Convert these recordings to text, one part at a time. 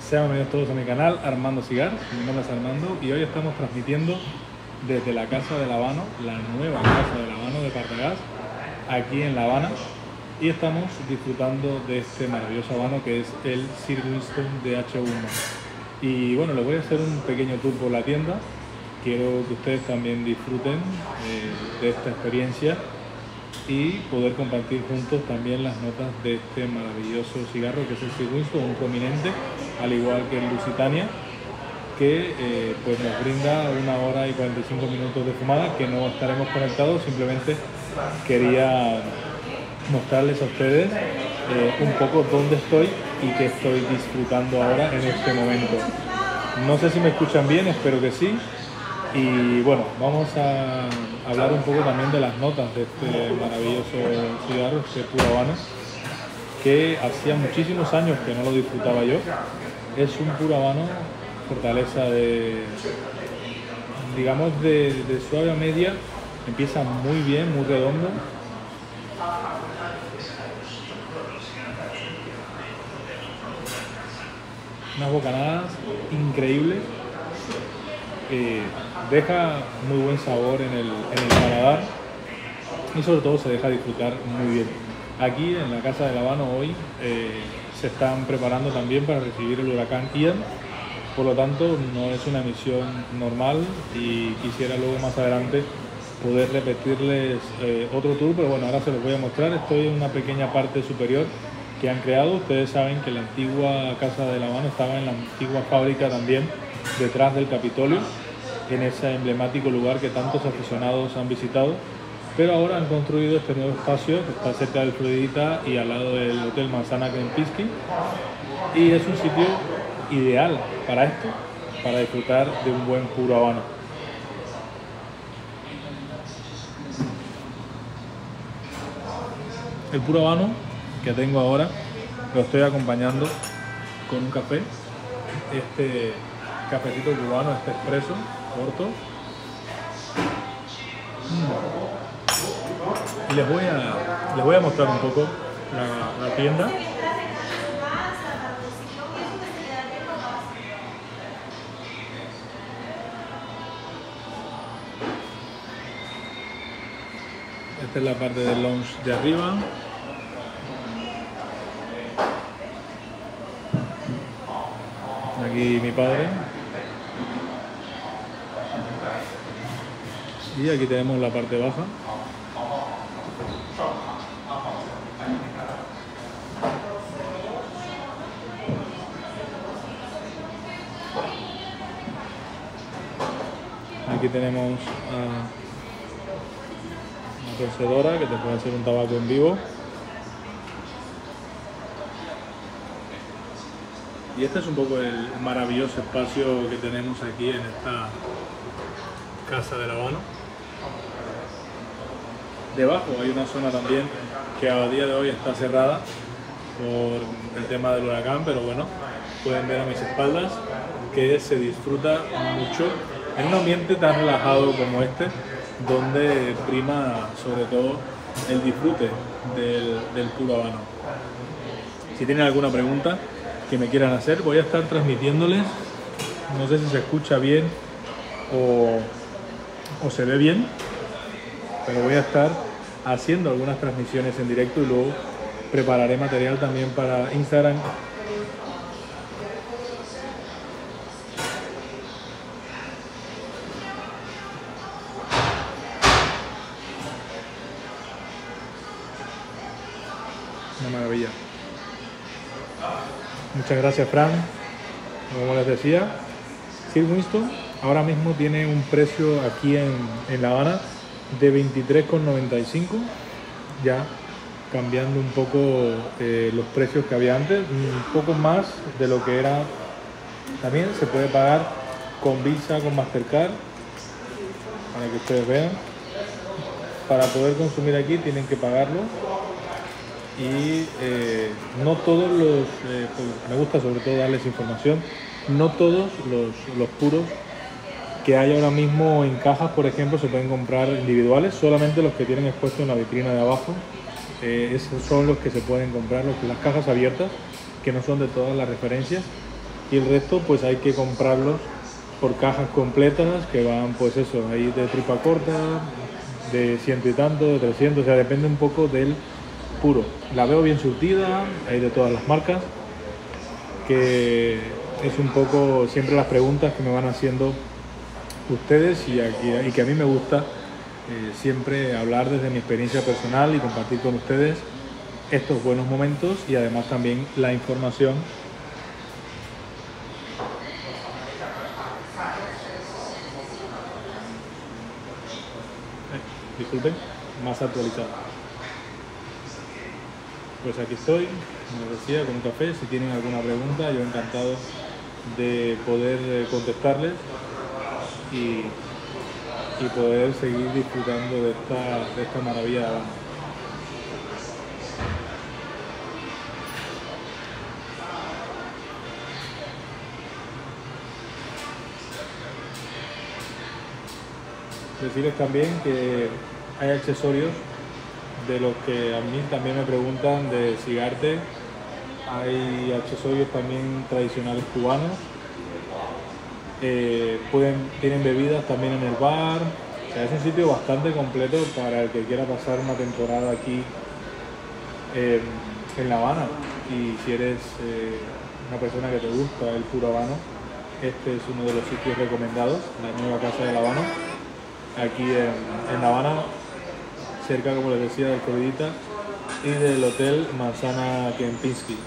Sean bienvenidos todos a mi canal Armando Cigar. Mi nombre es Armando y hoy estamos transmitiendo desde la Casa del Habano, la nueva Casa del Habano de Partagás, aquí en La Habana, y estamos disfrutando de este maravilloso habano que es el Sir Winston DH1. Y bueno, les voy a hacer un pequeño tour por la tienda. Quiero que ustedes también disfruten de esta experiencia y poder compartir juntos también las notas de este maravilloso cigarro que es el Sir Winston, un prominente, al igual que el Lusitania, que pues nos brinda 1 hora y 45 minutos de fumada, que no estaremos conectados. Simplemente quería mostrarles a ustedes un poco dónde estoy y qué estoy disfrutando ahora en este momento. No sé si me escuchan bien, espero que sí. Y bueno, vamos a hablar un poco también de las notas de este maravilloso cigarro, este puro habano, que hacía muchísimos años que no lo disfrutaba yo. Es un puro habano, fortaleza de, digamos, de suave a media. Empieza muy bien, muy redondo. Unas bocanadas increíbles. Deja muy buen sabor en el paladar y sobre todo se deja disfrutar muy bien. Aquí en la Casa del Habano hoy se están preparando también para recibir el huracán Ian, por lo tanto no es una emisión normal y quisiera luego más adelante poder repetirles otro tour, pero bueno, ahora se los voy a mostrar. Estoy en una pequeña parte superior que han creado. Ustedes saben que la antigua Casa del Habano estaba en la antigua fábrica también, detrás del Capitolio, en ese emblemático lugar que tantos aficionados han visitado, pero ahora han construido este nuevo espacio que está cerca del Florida y al lado del Hotel Manzana Kempinski, y es un sitio ideal para esto, para disfrutar de un buen puro habano. El puro habano que tengo ahora lo estoy acompañando con un café, este cafecito cubano, este expreso corto. Y les voy a mostrar un poco la tienda. Esta es la parte del lounge de arriba. Aquí mi padre. Y aquí tenemos la parte baja. Aquí tenemos una torcedora que te puede hacer un tabaco en vivo. Y este es un poco el maravilloso espacio que tenemos aquí en esta Casa del Habano. Debajo hay una zona también que a día de hoy está cerrada por el tema del huracán, pero bueno, pueden ver a mis espaldas que se disfruta mucho en un ambiente tan relajado como este, donde prima sobre todo el disfrute del puro habano. Si tienen alguna pregunta que me quieran hacer, voy a estar transmitiéndoles, no sé si se escucha bien o se ve bien, pero voy a estar haciendo algunas transmisiones en directo y luego prepararé material también para Instagram. Una maravilla. Muchas gracias, Fran. Como les decía, Sir Winston ahora mismo tiene un precio aquí en La Habana de 23,95, ya cambiando un poco los precios que había antes, un poco más de lo que era. También se puede pagar con Visa, con Mastercard, para que ustedes vean. Para poder consumir aquí tienen que pagarlo. Y no todos los, pues me gusta sobre todo darles información, no todos los puros que hay ahora mismo en cajas, por ejemplo, se pueden comprar individuales, solamente los que tienen expuesto en la vitrina de abajo, esos son los que se pueden comprar, las cajas abiertas, que no son de todas las referencias. y el resto pues hay que comprarlos por cajas completas que van pues eso, ahí de tripa corta, de 100 y tanto, de 300, o sea, depende un poco del puro. La veo bien surtida, hay de todas las marcas, que es un poco siempre las preguntas que me van haciendo ustedes y que a mí me gusta siempre hablar desde mi experiencia personal y compartir con ustedes estos buenos momentos y además también la información disculpen, más actualizada. Pues aquí estoy, como decía, con un café. Si tienen alguna pregunta, yo encantado de poder contestarles y poder seguir disfrutando de esta maravilla de Habana. Decirles también que hay accesorios de los que a mí también me preguntan de Sigarte. Hay accesorios también tradicionales cubanos. Tienen bebidas también en el bar. O sea, es un sitio bastante completo para el que quiera pasar una temporada aquí en La Habana. Y si eres una persona que te gusta el puro habano, este es uno de los sitios recomendados, la nueva Casa de La Habana, aquí en La Habana, cerca, como les decía, del Florida y del Hotel Manzana Kempinski.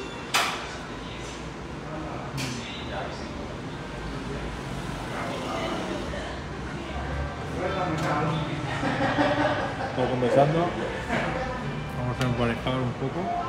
Estamos conversando, vamos a emparejar un poco.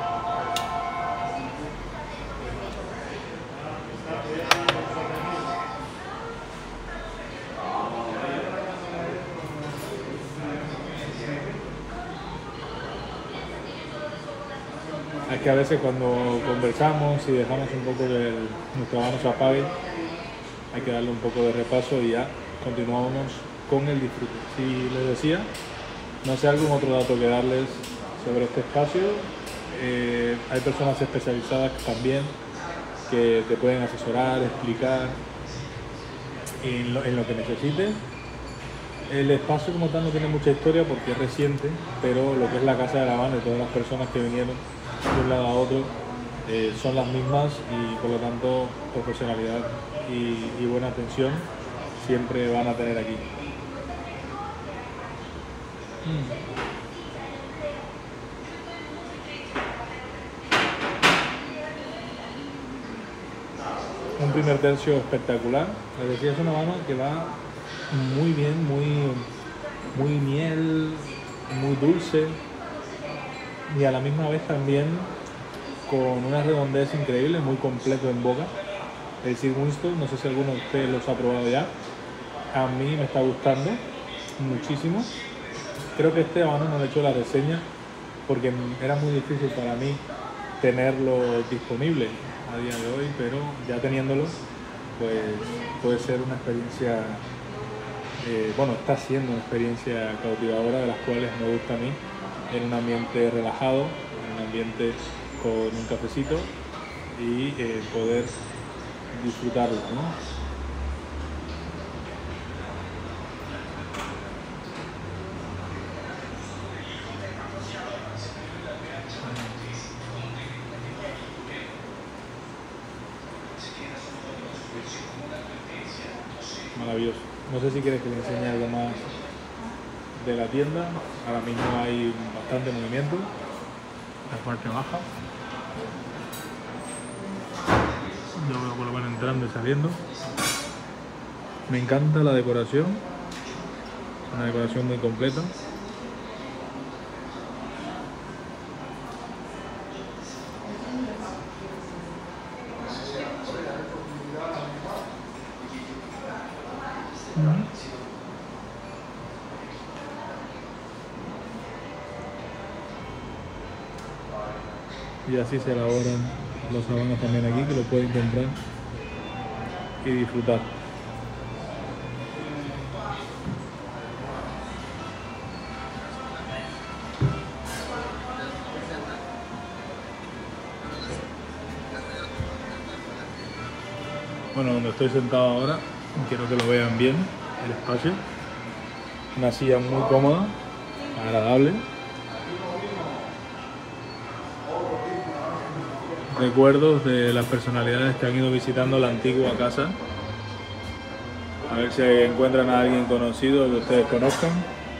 Es que a veces cuando conversamos y dejamos un poco que nuestra mano se apague, hay que darle un poco de repaso y ya continuamos con el disfrute. Si les decía, no sé algún otro dato que darles sobre este espacio. Hay personas especializadas también que te pueden asesorar, explicar en lo que necesites. El espacio como tal no tiene mucha historia porque es reciente, pero lo que es la Casa de La Habana y todas las personas que vinieron de un lado a otro son las mismas y por lo tanto profesionalidad y buena atención siempre van a tener aquí. Un primer tercio espectacular. Les decía, es una habana que va muy bien, muy miel, muy dulce y a la misma vez también con una redondez increíble, muy completo en boca. El Sir Winston, no sé si alguno de ustedes los ha probado ya. A mí me está gustando muchísimo. Creo que este habano no le he hecho la reseña porque era muy difícil para mí tenerlo disponible a día de hoy, pero ya teniéndolo, pues puede ser una experiencia, bueno, está siendo una experiencia cautivadora, de las cuales me gusta a mí, en un ambiente relajado, en un ambiente con un cafecito y poder disfrutarlo, ¿no? Maravilloso. No sé si quieres que le enseñe algo más de la tienda. Ahora mismo hay bastante movimiento. La parte baja. Yo veo por lo menos entrando y saliendo. Me encanta la decoración. Una decoración muy completa. Y así se elaboran los habanos también aquí, que lo pueden comprar y disfrutar. Bueno, donde estoy sentado ahora, quiero que lo vean bien, el espacio. Una silla muy cómoda, agradable. Recuerdos de las personalidades que han ido visitando la antigua casa. A ver si encuentran a alguien conocido que ustedes conozcan.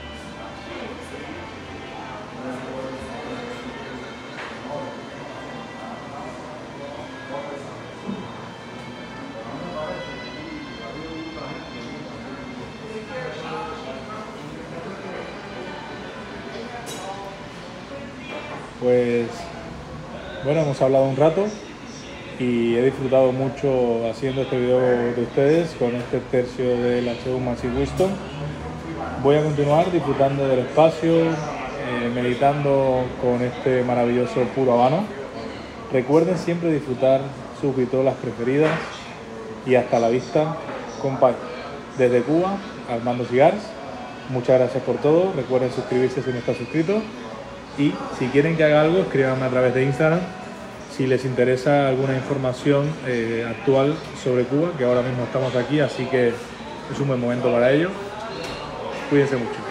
Pues bueno, hemos hablado un rato y he disfrutado mucho haciendo este video de ustedes con este tercio del H1 Massive Wisdom. Voy a continuar disfrutando del espacio, meditando con este maravilloso puro habano. Recuerden siempre disfrutar sus vitolas preferidas y hasta la vista, compadre. Desde Cuba, Armando Cigars, muchas gracias por todo. Recuerden suscribirse si no están suscritos. Y si quieren que haga algo, escríbanme a través de Instagram si les interesa alguna información actual sobre Cuba, que ahora mismo estamos aquí, así que es un buen momento para ello. Cuídense mucho.